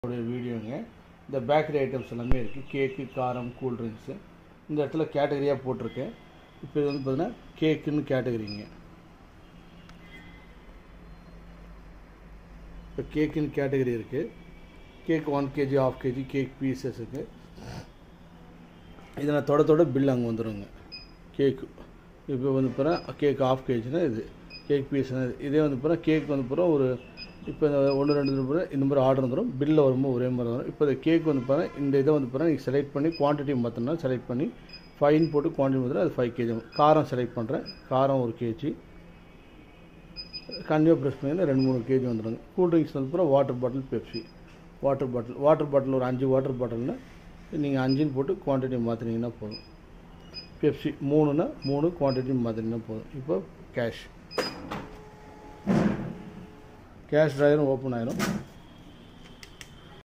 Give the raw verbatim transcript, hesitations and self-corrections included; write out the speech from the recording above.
வீடியோங்க. இந்த bakery items எல்லாமே இருக்குது. கேக்கு, காரம், கூல் ட்ரிங்க்ஸு இந்த இடத்துல கேட்டகரியாக போட்டிருக்கேன். இப்போ இது வந்து பார்த்தீங்கன்னா கேக்குன்னு கேட்டகரிங்க. இப்போ கேக்குன்னு கேட்டகரி இருக்குது. Cake one KG half KG cake pieces இருக்குது. இதில் தொட தொட பில் அங்கே வந்துடுங்க. கேக்கு இப்போ வந்து போகிறேன் கேக் ஹாஃப் கேஜினா இது கேக் பீஸ்னா இது இதே வந்து போகிறேன் கேக் வந்து போகிறோம் ஒரு இப்போ இந்த ஒன்று ரெண்டு போகிற இந்த மாதிரி ஆர்டர் வந்துடும். பில்லில் வரும்போது ஒரே மாதிரி வரும். இப்போ இந்த கேக் வந்து பாருங்கள் இந்த இதை வந்து பாருங்கள் நீங்கள் செலக்ட் பண்ணி குவான்டிட்டி மாற்றினா செலக்ட் பண்ணி ஃபைன் போட்டு குவான்டிட்டி மாற்றினா அது ஃபைவ் கேஜி. காரம் செலக்ட் பண்ணுறேன். காரம் ஒரு கேஜி கண்டிப்பாக ப்ரெஸ் பண்ணிங்கன்னா ரெண்டு மூணு கேஜி வந்துடுங்க. கூல் ட்ரிங்க்ஸ் வந்து பூரா water bottle, Pepsi water bottle water bottle ஒரு அஞ்சு வாட்டர் பாட்டில்னா நீங்கள் அஞ்சுன்னு போட்டு குவான்டிட்டி மாற்றினீங்கன்னா போதும். பெப்சி மூணுன்னா மூணு குவான்டிட்டி மாற்றினீங்கன்னா போதும். இப்போ கேஷ் கேஷ் ட்ராயரும் ஓப்பன் ஆயிரும்.